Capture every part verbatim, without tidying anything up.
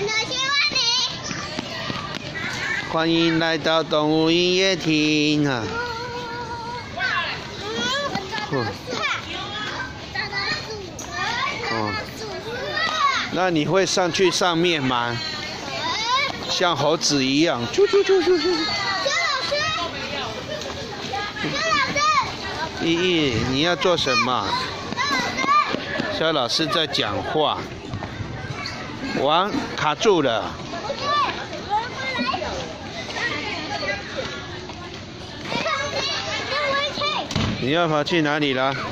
欢迎来到动物音乐厅啊！哦，哦，那你会上去上面吗？像猴子一样，啾啾啾啾啾。依依，你要做什么？肖老师在讲话。王卡住了。你要跑去哪里了？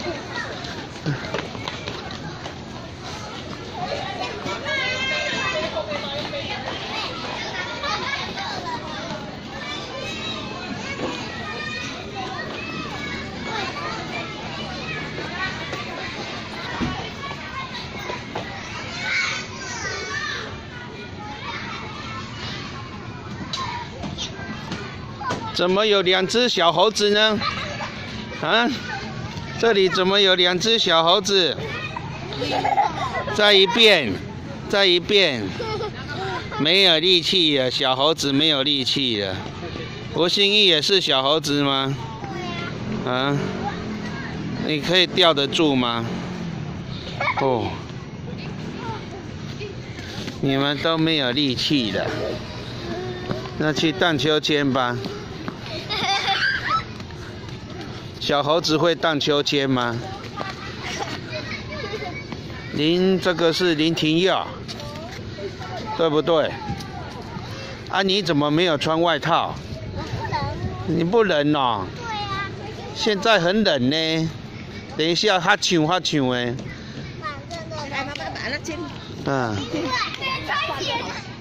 怎么有两只小猴子呢？啊，这里怎么有两只小猴子？再一遍，再一遍，没有力气了，小猴子没有力气了。吴心义也是小猴子吗？啊，你可以吊得住吗？哦，你们都没有力气了，那去荡秋千吧。小猴子会荡秋千吗？林，这个是林廷佑，对不对？啊，你怎么没有穿外套？你不冷哦？对啊。现在很冷呢。等一下，哈呛哈呛的。嗯。